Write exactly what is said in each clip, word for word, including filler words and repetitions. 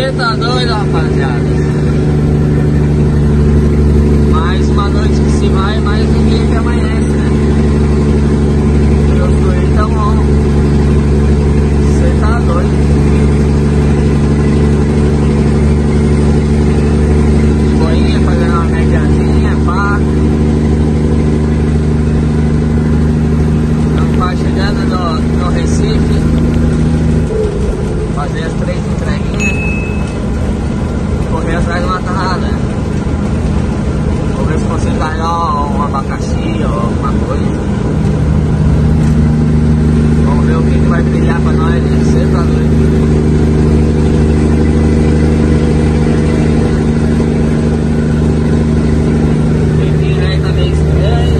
Você tá doido, rapaziada? Mais uma noite que se vai, mais um dia que amanhece, né? Meus dois tão on. Você tá doido? De boinha, fazendo uma mediazinha, pá. Estamos quase chegando no, no Recife. Fazer as três entreguinhas. Correr atrás de uma tarrada. Vou ver se consigo carregar um abacaxi ou alguma coisa. Vamos ver o que, que vai brilhar pra nós. Você tá doido? Tempinho aí tá meio estranho.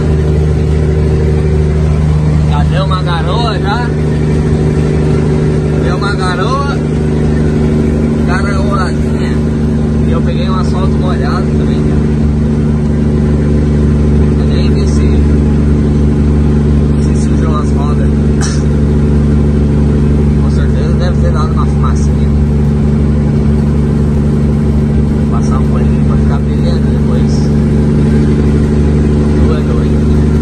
Já deu uma garoa já. Deu uma garoa. Garoadinha. E eu peguei um asfalto molhado também. Eu nem vi se, se sujou as rodas. Com certeza deve ter dado uma fumacinha. Vou passar um paninho pra ficar brilhando depois. Tu é doido.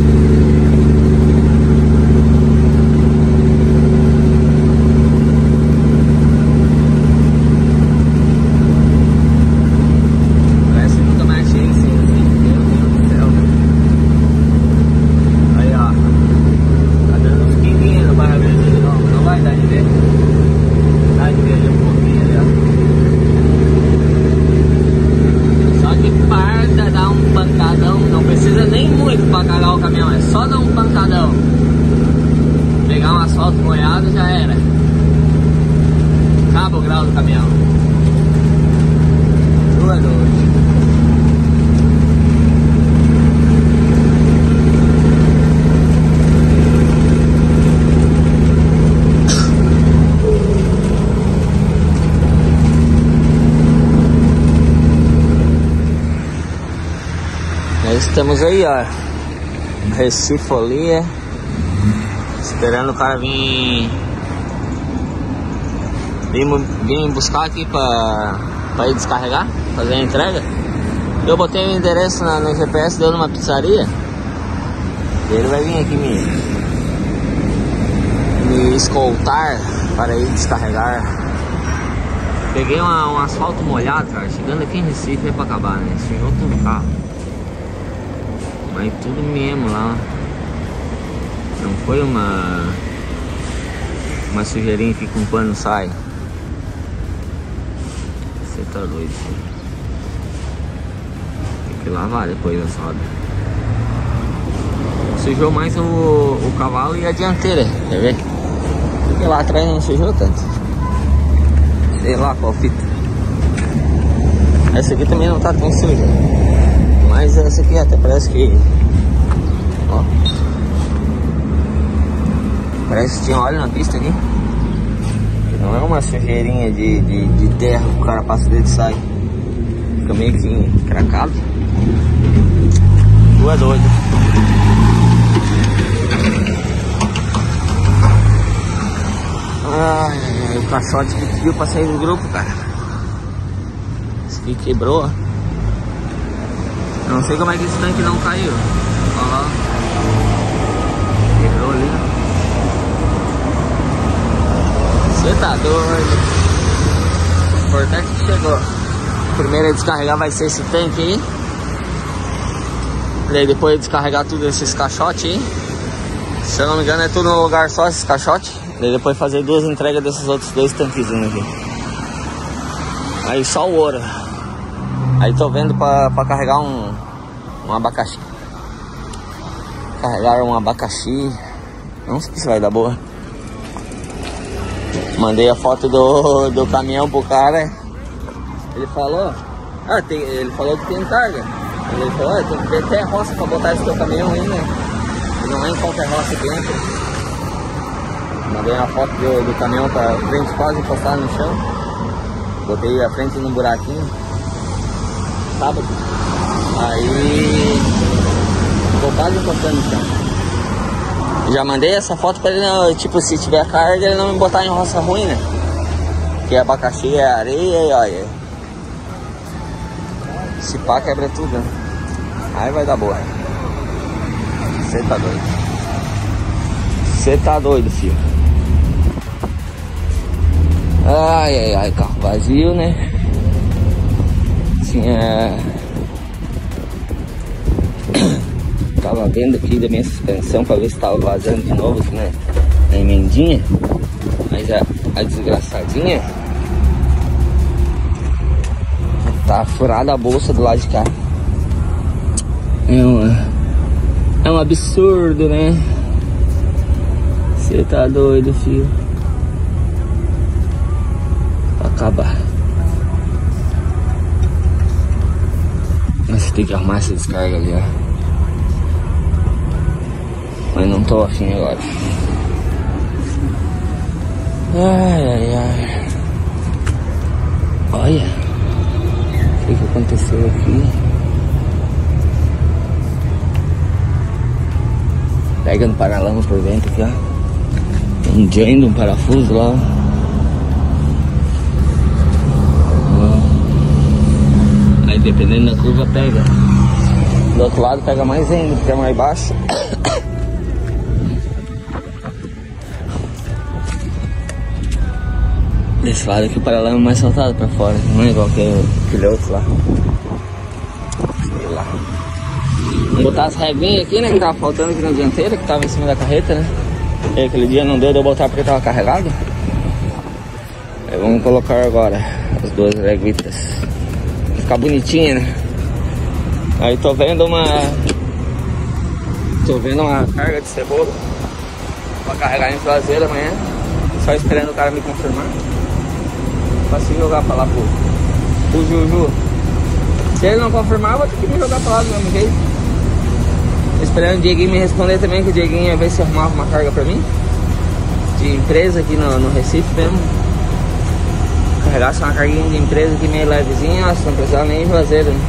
Asfalto molhado já era. Acaba o grau do caminhão. Boa noite. Nós estamos aí, ó, Recife Folia. Esperando o cara vir, vir, vir buscar aqui pra, pra ir descarregar, fazer a entrega. Eu botei o endereço na, no G P S, deu numa pizzaria. Ele vai vir aqui me, me escoltar para ir descarregar. Peguei uma, um asfalto molhado, cara. Chegando aqui em Recife é pra acabar, né? Sujou todo o carro. Mas tudo mesmo lá. Não foi uma uma sujeirinha que com pano sai. Você tá doido, filho. Tem que lavar depois as rodas. Sujou mais o, o cavalo e a dianteira, quer ver? Porque lá atrás não sujou tanto. Sei lá qual fita. Essa aqui também não tá tão suja. Mas essa aqui até parece que... Ó. Parece que tinha óleo na pista aqui. Não é uma sujeirinha de, de, de terra que o cara passa o dedo e sai. Fica meio que encracado. Tu é doido. Ai, ai, o caixote que pediu pra sair do grupo, cara. Esse aqui quebrou. Não sei como é que esse tanque não caiu. Olha lá. Quebrou ali. Você tá doido. O importante que chegou. O primeiro a descarregar vai ser esse tanque aí. Daí depois descarregar tudo esses caixotes aí. Se eu não me engano é tudo no lugar só esses caixotes. Daí depois fazer duas entregas desses outros dois tanquezinhos aqui. Aí só o ouro. Aí tô vendo pra, pra carregar um, um abacaxi. Carregar um abacaxi. Não sei se vai dar boa. Mandei a foto do, do caminhão pro cara. Ele falou, ah, tem, ele falou que tem carga. Ele falou, ah, tem que ter até roça pra botar esse teu caminhão aí, né? E não é em qualquer roça que entra. Mandei uma foto do, do caminhão pra frente quase encostar no chão. Botei a frente num buraquinho. Sábado. Aí ficou quase encostando no chão. Já mandei essa foto pra ele, não, tipo, se tiver carga, ele não me botar em roça ruim, né? Que abacaxi é areia e olha. Se pá quebra tudo, né? Aí vai dar boa. Você tá doido. Você tá doido, filho. Ai, ai, ai, carro vazio, né? Tinha... Tava vendo aqui da minha suspensão pra ver se tava vazando de novo aqui, né? Na emendinha. Mas a, a desgraçadinha tá furada a bolsa do lado de cá. É, uma, é um absurdo, né? Você tá doido, filho. Pra acabar. Mas tem que arrumar essa descarga ali, ó. Mas não tô afim agora. Ai, ai, ai. Olha. O que que aconteceu aqui? Pega no paralama por dentro aqui, ó. Um jam, um parafuso lá, ó. Aí dependendo da curva pega. Do outro lado pega mais ainda, porque é mais baixo. Desse lado aqui o paralama é mais soltado pra fora, não é igual que aquele outro lá. Sei lá. Vamos botar as reguinhas aqui, né, que tava faltando aqui na dianteira, que tava em cima da carreta, né. E aquele dia não deu de eu botar porque tava carregado. Aí vamos colocar agora as duas reguitas. Vai ficar bonitinha, né. Aí tô vendo uma... Tô vendo uma carga de cebola pra carregar em Juazeiro amanhã. Só esperando o cara me confirmar. Pra se jogar pra lá pro, pro Juju. Se ele não confirmar, eu vou ter que me jogar pra lá do mesmo jeito. Esperando o Dieguinho me responder também, que o Dieguinho ia ver se arrumava uma carga pra mim. De empresa aqui no, no Recife mesmo. Carregasse uma carguinha de empresa aqui meio levezinha, nossa, não precisava nem em Juazeiro, né?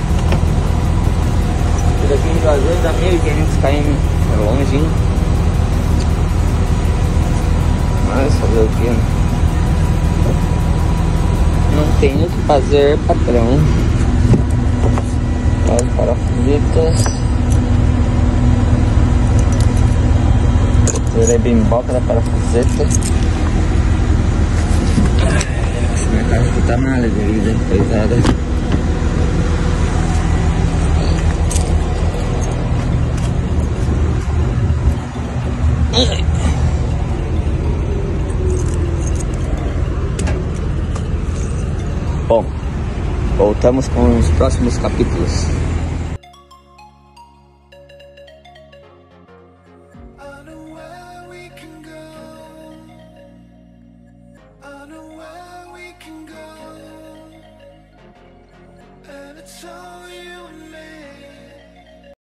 Daqui em Juazeiro dá mil e quinhentos quilômetros, é longinho. Mas fazer o que, né? Não tenho o que fazer, patrão. As parafusitas. Tirei bem boca da parafuseta. Essa minha carro aqui tá mal, vida, pesada. Bom, voltamos com os próximos capítulos. So